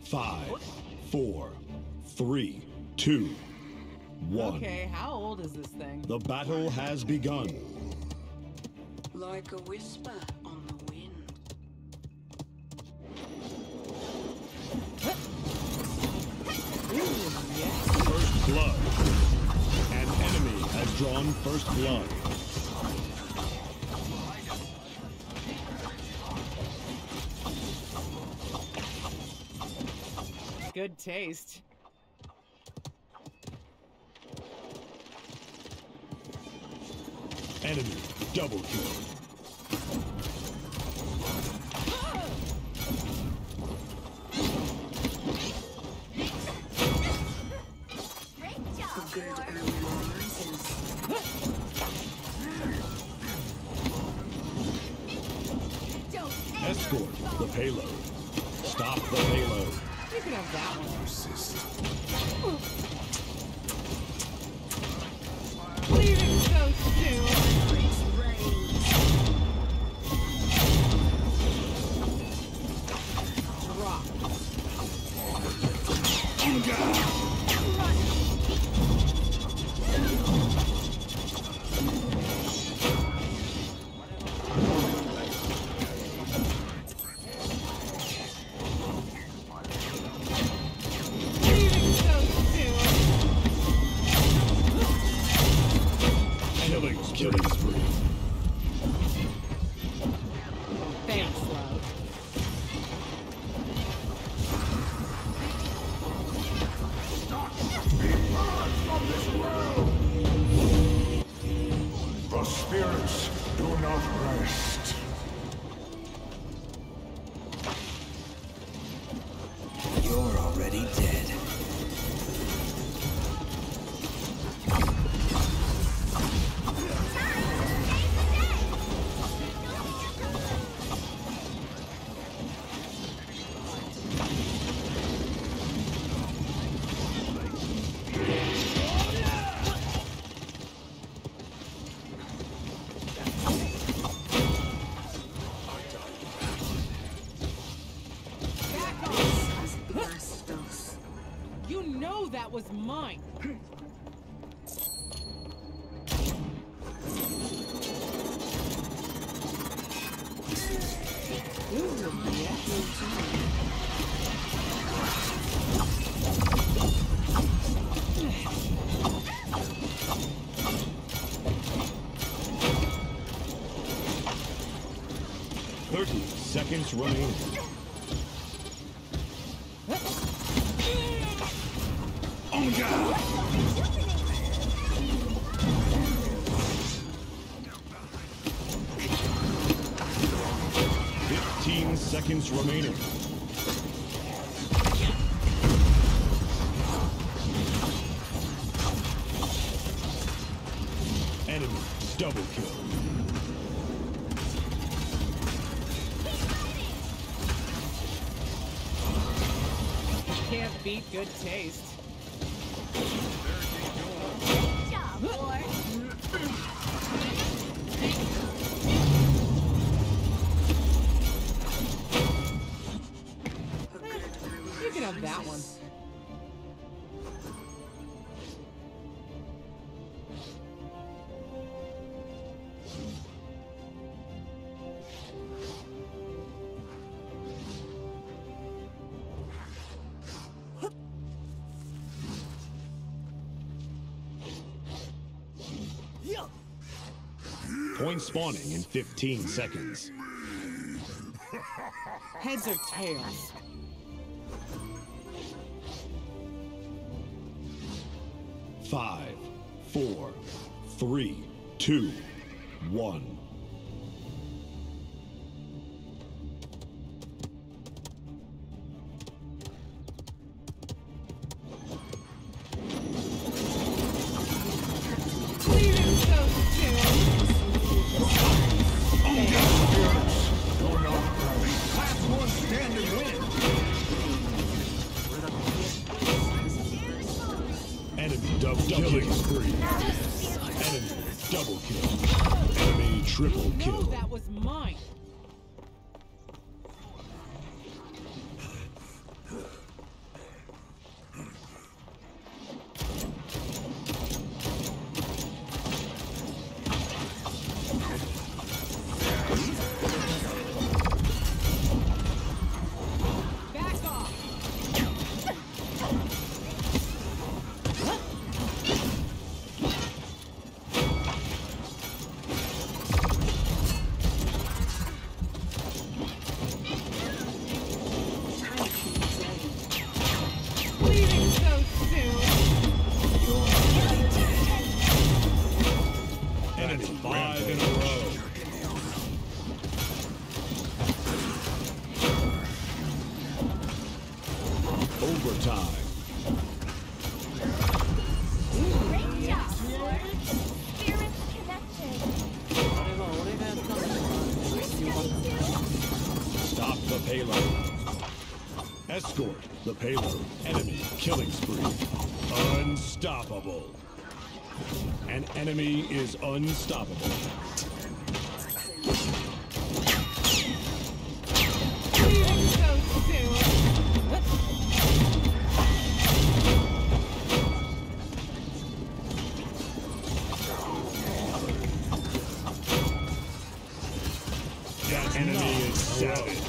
5, 4, 3, 2, 1. Okay, how old is this thing? The battle has begun. Like a whisper on the wind. First blood. An enemy has drawn first blood. Good taste. Enemy double kill. A good early rises. Escort the payload. Stop the payload. You can have that one. Leaving so soon. Killing spree. Thanks, love. The spirits do not rest. You're already dead. You know that was mine. Seconds remaining. On guard! 15 seconds remaining. Enemy double kill. Can't beat good taste. Good job, boy. You can have that one. Point spawning in 15 seconds. Heads or tails? Five, 4, 3, 2, 1. Enemy double killing spree. Enemy double kill. Enemy triple No, kill. that was mine. 5 in a row. Overtime. Great job, Lord. Spirits connected. Stop the payload. Escort the payload. Enemy killing spree. Unstoppable. An enemy is unstoppable. Leaving so soon. That enemy is savage.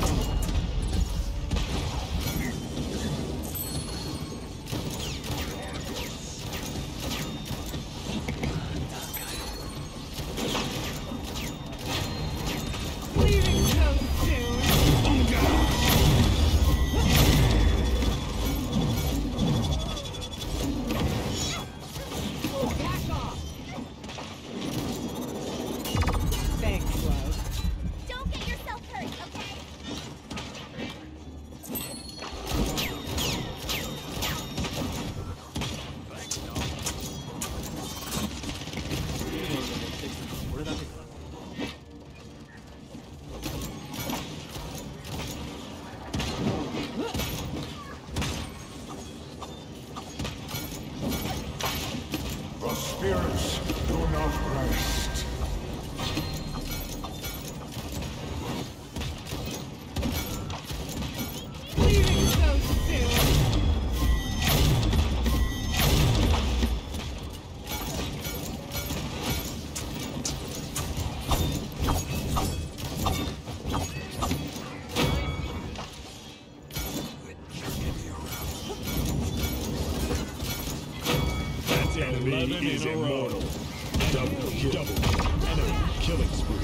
Leaving so soon. Back off. Thanks, love. Don't get yourself hurt, okay? The spirits do not rest. Leaving so soon. That enemy is immortal. Double kill. Enemy killing spree.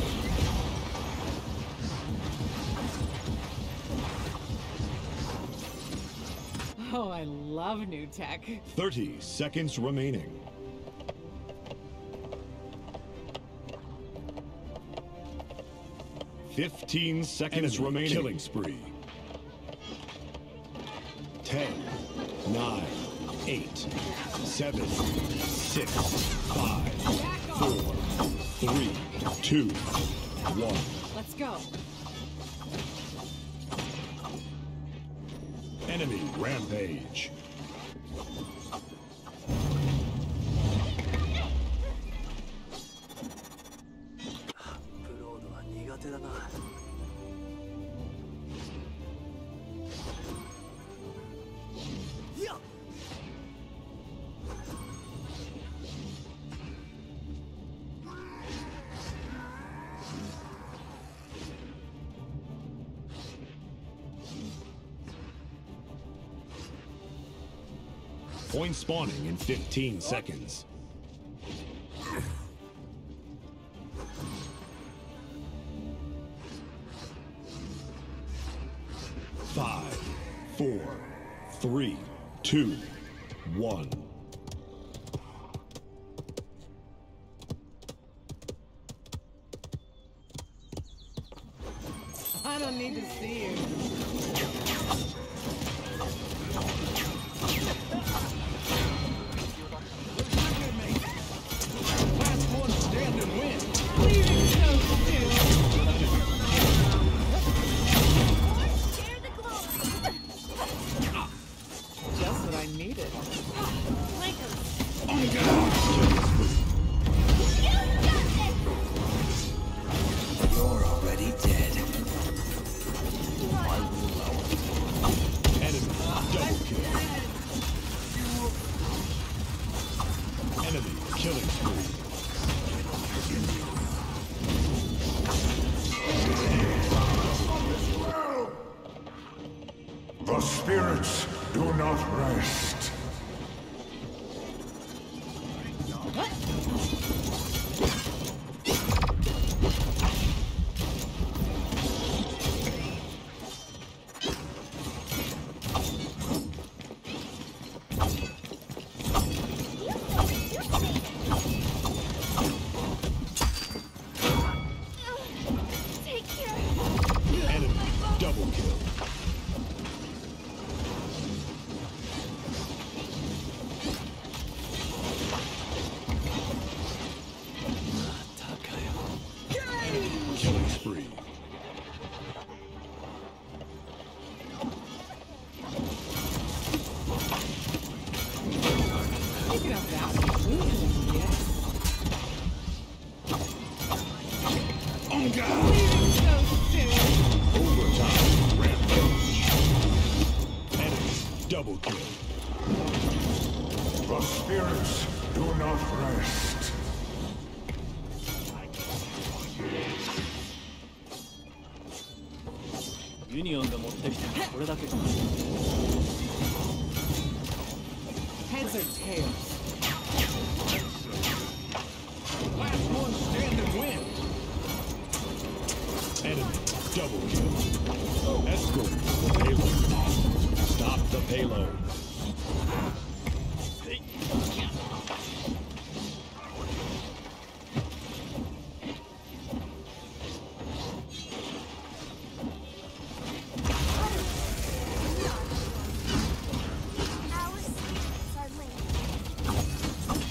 Oh, I love new tech. 30 seconds remaining. Fifteen seconds remaining. Killing spree. 10, 9, 8, 7, 6, 5, 4, 3, 2, 1. Let's go. Enemy rampage. Point spawning in 15 seconds. Five, 4, 3, 2, 1. I don't need to see you. Last one standing win. Leaving so soon. Share the glory. Just what I needed. Lakers. On God. You got this. You're already dead. Enemy double kill. Enemy killing spree. The spirits do not rest. Double kill. Killing spree. Pick it up that way. Yes. Leaving so soon. Overtime. Rampage. Enemy double kill. The spirits do not rest. ユニオンが持ってきたのはこれだけか。 Heads or tails? Last one standing wins. Enemy double kill. Escort the payload. Stop the payload. Our spirits are linked.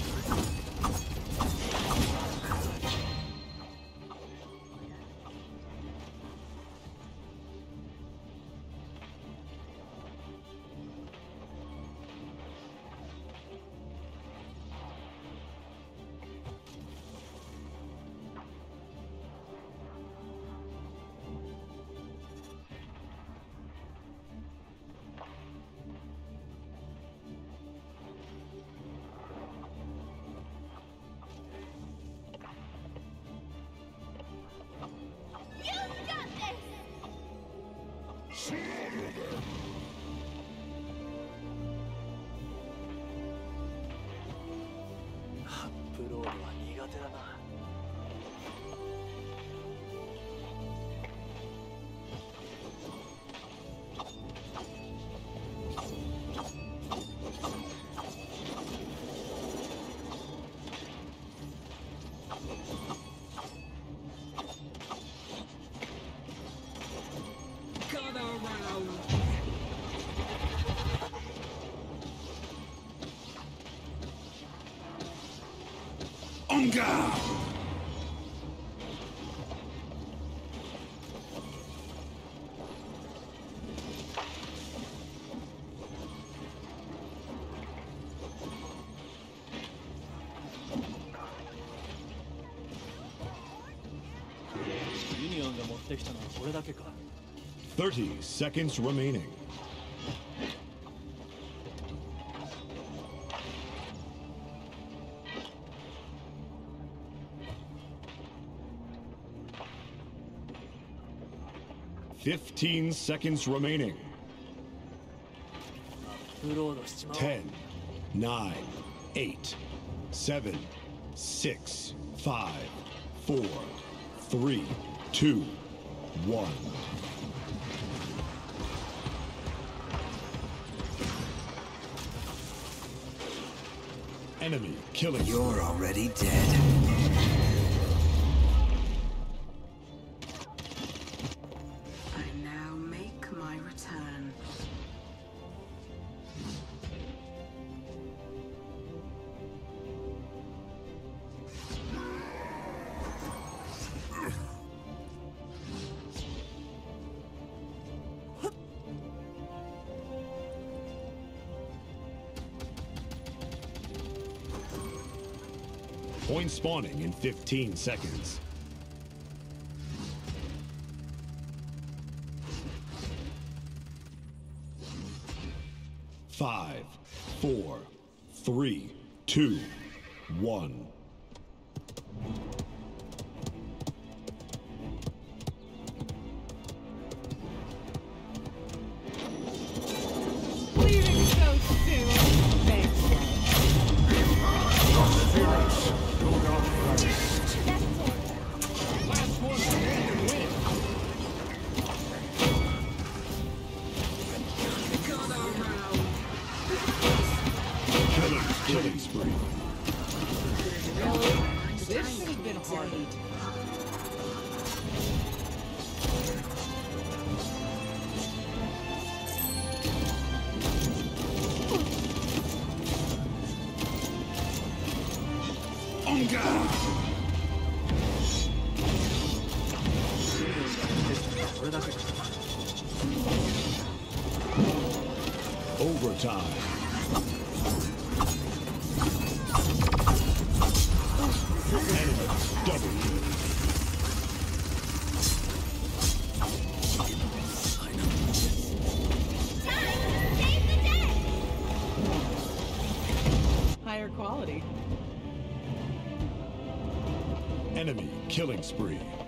You've got this! プロールは苦手だな。ユニオンが持ってきたのはこれだけか。 30 seconds remaining. Fifteen seconds remaining. プロールしちまおう。 10, 9, 8, 7, 6, 5, 4, 3, 2, 1. Enemy killing. You're already dead. I now make my return. Point spawning in 15 seconds. Five, 4, 3, 2, 1. Leaving so soon. Thanks, Spirits do not rest. Last one standing wins. Killing spree. Really? This should have been harder. 俺だけか。 Overtime. Enemy double kill. Save the day! Higher quality. Enemy killing spree.